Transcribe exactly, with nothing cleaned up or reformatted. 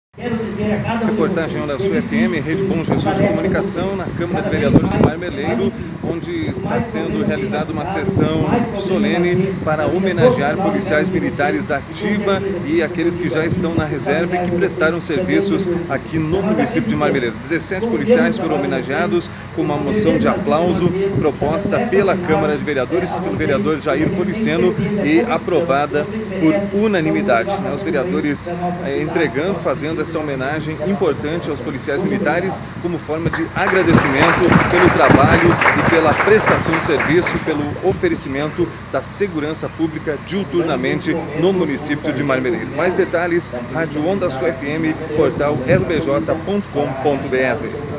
Reportagem Onda Sul F M, Rede Bom Jesus de Comunicação, na Câmara de Vereadores de Marmeleiro, onde está sendo realizada uma sessão solene para homenagear policiais militares da ativa e aqueles que já estão na reserva e que prestaram serviços aqui no município de Marmeleiro. dezessete policiais foram homenageados com uma moção de aplauso proposta pela Câmara de Vereadores, pelo vereador Jair Policeno e aprovada por unanimidade. Os vereadores eh, entregando, fazendo essa homenagem importante aos policiais militares como forma de agradecimento pelo trabalho e pela prestação de serviço, pelo oferecimento da segurança pública diuturnamente no município de Marmeleiro. Mais detalhes, Rádio Onda Sul F M, portal r b j ponto com ponto b r.